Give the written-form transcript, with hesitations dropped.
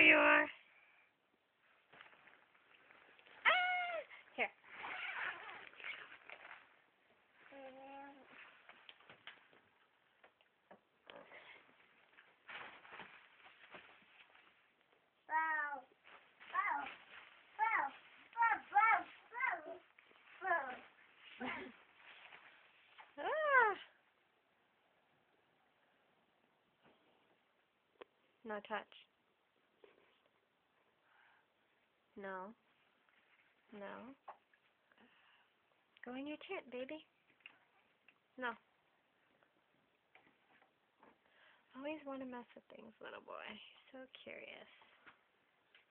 you are. Ah! Here. Ah! No touch. No. No. Go in your tent, baby. No. Always want to mess with things, little boy. So curious.